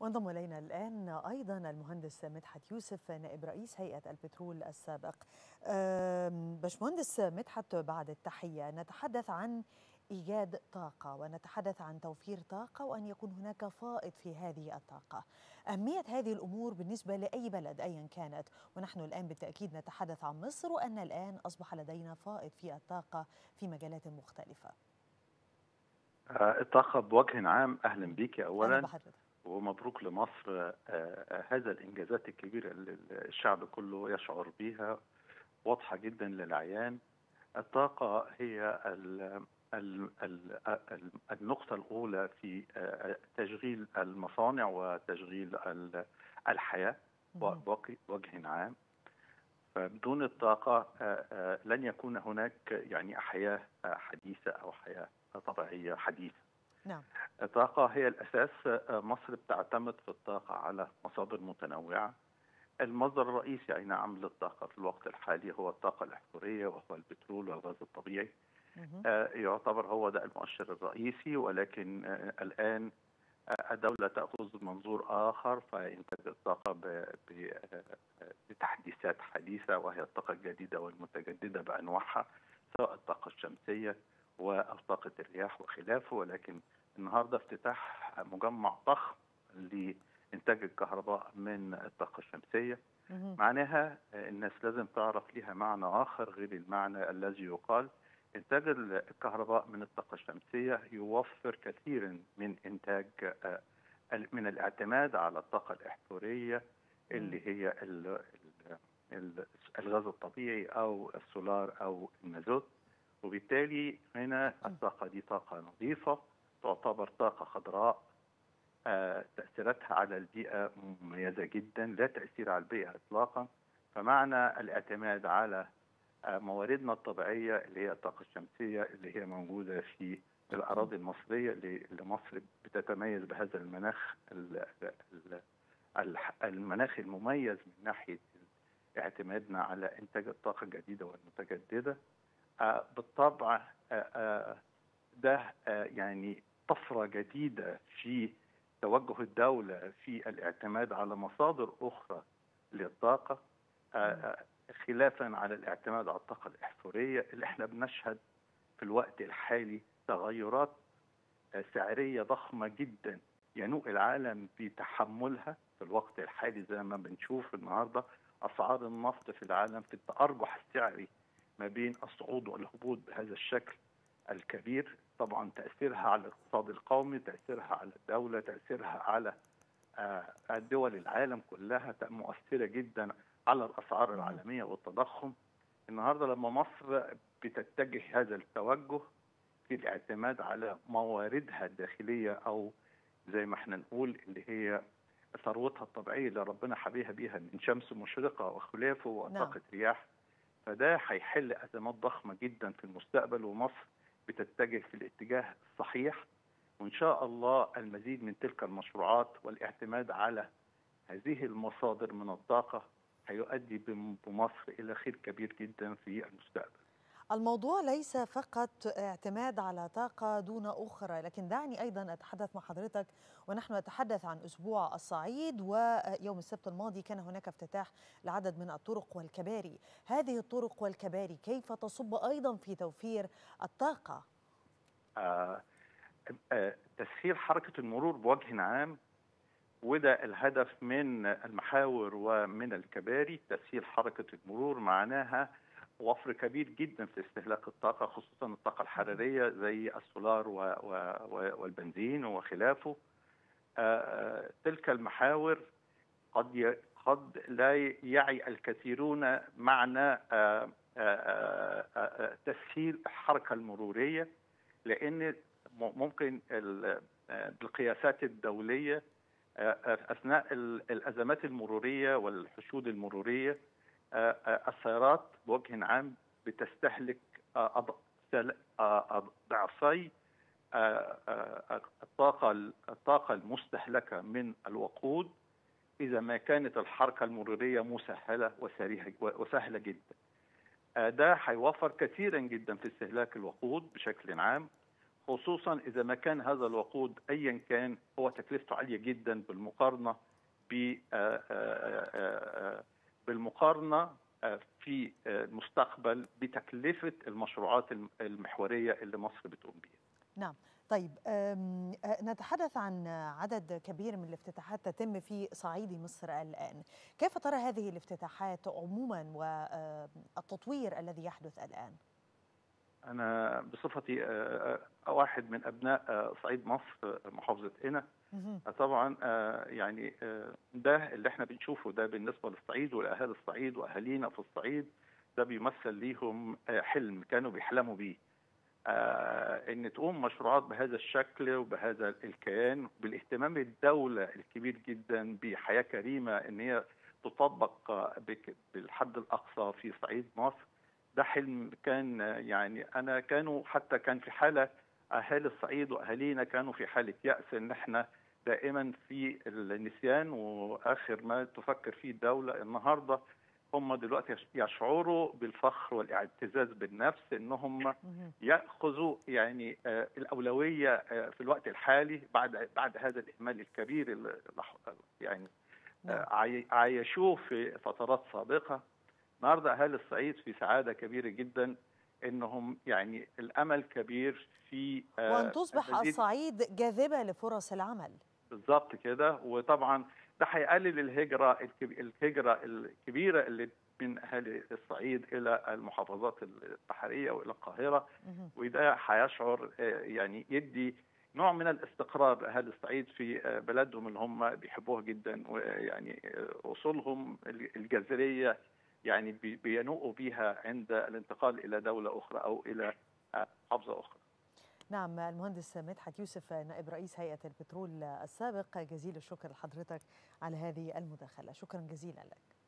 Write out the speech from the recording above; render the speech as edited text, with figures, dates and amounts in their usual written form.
وانضم إلينا الآن أيضا المهندس مدحت يوسف نائب رئيس هيئة البترول السابق. باشمهندس مدحت، بعد التحية نتحدث عن إيجاد طاقة ونتحدث عن توفير طاقة وأن يكون هناك فائض في هذه الطاقة. أهمية هذه الأمور بالنسبة لأي بلد أيا كانت، ونحن الآن بالتأكيد نتحدث عن مصر، وأن الآن أصبح لدينا فائض في الطاقة في مجالات مختلفة. الطاقة بوجه عام أهلا بيك أهلا أولا، بحضرتك. ومبروك لمصر. هذا الإنجازات الكبيرة اللي الشعب كله يشعر بها واضحة جدا للعيان. الطاقة هي النقطة الأولى في تشغيل المصانع وتشغيل الحياة بوجه عام. فبدون الطاقة لن يكون هناك يعني حياة حديثة أو حياة طبيعية حديثة. نعم. الطاقة هي الأساس. مصر بتعتمد في الطاقة على مصادر متنوعة. المصدر الرئيسي أي نعم للطاقة في الوقت الحالي هو الطاقة الأحفورية، وهو البترول والغاز الطبيعي. يعتبر هو ده المؤشر الرئيسي، ولكن الآن الدولة تأخذ منظور آخر فإنتاج الطاقة بتحديثات حديثة، وهي الطاقة الجديدة والمتجددة بأنواعها، سواء الطاقة الشمسية أو طاقة الرياح وخلافه. ولكن النهارده افتتاح مجمع ضخم لإنتاج الكهرباء من الطاقة الشمسية. معناها الناس لازم تعرف لها معنى آخر غير المعنى الذي يقال. إنتاج الكهرباء من الطاقة الشمسية يوفر كثيرا من إنتاج من الاعتماد على الطاقة الإحفورية اللي هي الغاز الطبيعي أو السولار أو المازوت. وبالتالي هنا الطاقة دي طاقة نظيفة، تعتبر طاقة خضراء. تأثيراتها على البيئة مميزة جدا، لا تأثير على البيئة إطلاقا. فمعنى الاعتماد على مواردنا الطبيعية اللي هي الطاقة الشمسية اللي هي موجودة في الأراضي المصرية، اللي مصر بتتميز بهذا المناخ المميز من ناحية اعتمادنا على إنتاج الطاقة الجديدة والمتجددة. بالطبع ده يعني طفرة جديدة في توجه الدولة في الاعتماد على مصادر أخرى للطاقة، خلافا على الاعتماد على الطاقة الإحفورية اللي احنا بنشهد في الوقت الحالي تغيرات سعرية ضخمة جدا ينوء العالم بتحملها في الوقت الحالي. زي ما بنشوف النهارده أسعار النفط في العالم في التأرجح السعري ما بين الصعود والهبوط بهذا الشكل الكبير. طبعا تأثيرها على الاقتصاد القومي، تأثيرها على الدولة، تأثيرها على دول العالم كلها مؤثرة جدا على الأسعار العالمية والتضخم. النهارده لما مصر بتتجه هذا التوجه في الاعتماد على مواردها الداخلية، أو زي ما احنا نقول اللي هي ثروتها الطبيعية اللي ربنا حبيها بيها من شمس مشرقة وخلافه وطاقة رياح، فده هيحل أزمات ضخمة جدا في المستقبل. ومصر بتتجه في الاتجاه الصحيح، وإن شاء الله المزيد من تلك المشروعات والاعتماد على هذه المصادر من الطاقة هيؤدي بمصر إلى خير كبير جدا في المستقبل. الموضوع ليس فقط اعتماد على طاقة دون أخرى، لكن دعني أيضا أتحدث مع حضرتك ونحن نتحدث عن أسبوع الصعيد. ويوم السبت الماضي كان هناك افتتاح لعدد من الطرق والكباري. هذه الطرق والكباري كيف تصب أيضا في توفير الطاقة؟ تسهيل حركة المرور بوجه عام، وده الهدف من المحاور ومن الكباري. تسهيل حركة المرور معناها وفر كبير جدا في استهلاك الطاقة، خصوصا الطاقة الحرارية زي السولار والبنزين وخلافه. تلك المحاور قد لا يعي الكثيرون معنى تسهيل الحركة المرورية، لأن ممكن بالقياسات الدولية أثناء الأزمات المرورية والحشود المرورية السيارات بوجه عام بتستهلك ضعفي الطاقة المستهلكة من الوقود إذا ما كانت الحركة المرورية مسهلة وسهلة جدا. ده هيوفر كثيرا جدا في استهلاك الوقود بشكل عام، خصوصا إذا ما كان هذا الوقود أيا كان هو تكلفته عالية جدا بالمقارنة بالمقارنة في المستقبل بتكلفة المشروعات المحورية اللي مصر بتقوم بيها. نعم. طيب، نتحدث عن عدد كبير من الافتتاحات تتم في صعيد مصر الآن. كيف ترى هذه الافتتاحات عموما والتطوير الذي يحدث الآن؟ أنا بصفتي واحد من أبناء صعيد مصر محافظة قنا، طبعا يعني ده اللي احنا بنشوفه ده بالنسبة للصعيد والأهالي الصعيد وأهالينا في الصعيد، ده بيمثل ليهم حلم كانوا بيحلموا بيه. ان تقوم مشروعات بهذا الشكل وبهذا الكيان بالاهتمام الدولة الكبير جدا بحياة كريمة ان هي تطبق بالحد الاقصى في صعيد مصر. ده حلم كان يعني انا كان في حالة اهالي الصعيد واهالينا كانوا في حالة يأس ان احنا دائما في النسيان، واخر ما تفكر فيه الدولة النهارده هم دلوقتي يشعروا بالفخر والاعتزاز بالنفس انهم ياخذوا يعني الاولويه في الوقت الحالي بعد هذا الاهمال الكبير اللي يعني عايشوه في فترات سابقه. النهارده اهالي الصعيد في سعاده كبيره جدا انهم يعني الامل كبير في وان تصبح الصعيد جاذبه لفرص العمل. بالظبط كده. وطبعا ده هيقلل الهجرة الكبيرة اللي من أهالي الصعيد إلى المحافظات البحرية وإلى القاهرة، وده هيشعر يعني يدي نوع من الاستقرار لأهالي الصعيد في بلدهم اللي هم بيحبوها جدا، ويعني أصولهم الجذرية يعني بينوءوا بيها عند الانتقال إلى دولة أخرى أو إلى محافظة أخرى. نعم، المهندس مدحت يوسف نائب رئيس هيئة البترول السابق، جزيل الشكر لحضرتك على هذه المداخلة. شكرا جزيلا لك.